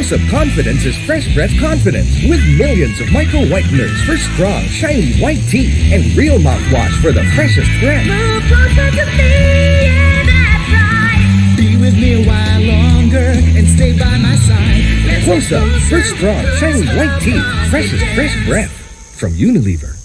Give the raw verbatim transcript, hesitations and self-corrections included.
of confidence is Fresh Breath Confidence, with millions of micro whiteners for strong, shiny white teeth and real mouthwash for the freshest breath. Move closer to me, yeah, that's right. Be with me a while longer and stay by my side. Close up for strong, shiny white teeth, freshest fresh breath from Unilever.